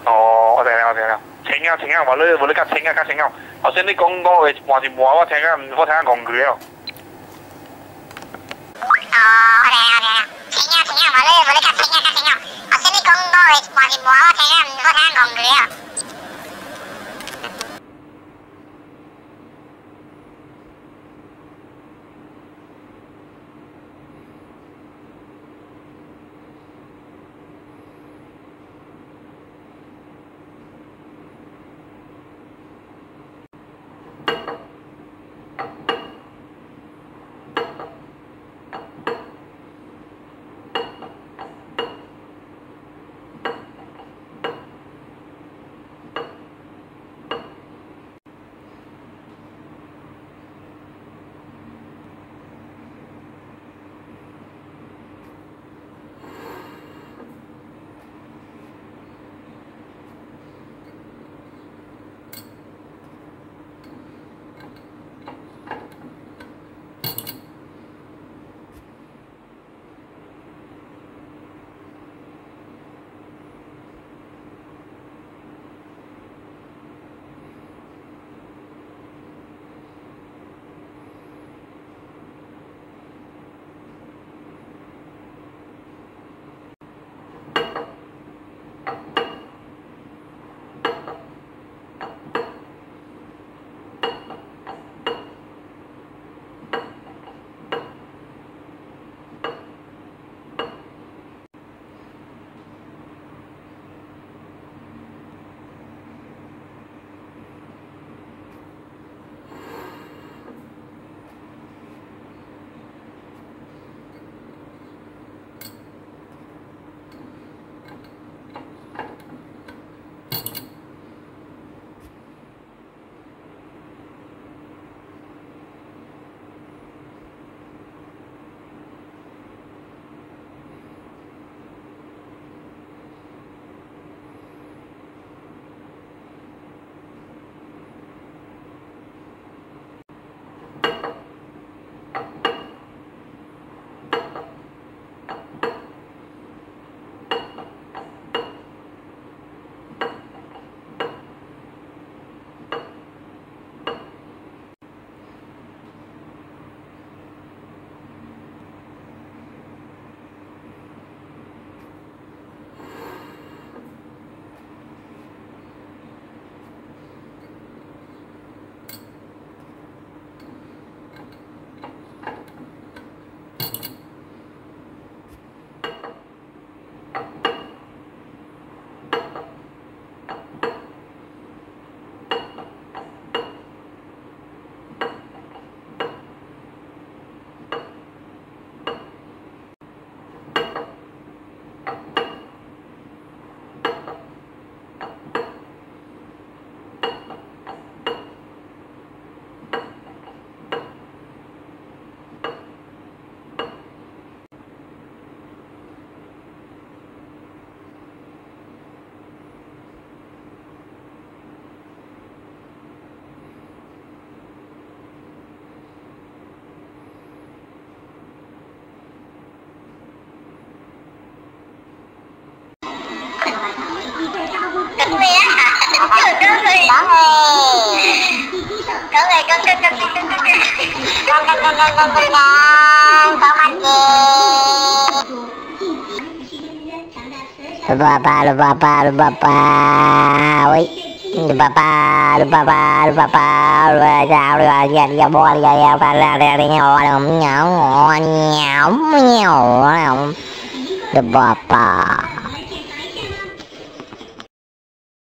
哦，我知了，我知了。青啊青啊，我你甲青啊甲青啊。頭先你講嗰個話是話我聽啊，唔好聽講佢啊。 哦，我知啦。青啊青啊，我你甲青啊甲青啊。頭先你講嗰個話是話我聽啊，唔好聽講佢啊。 Bapak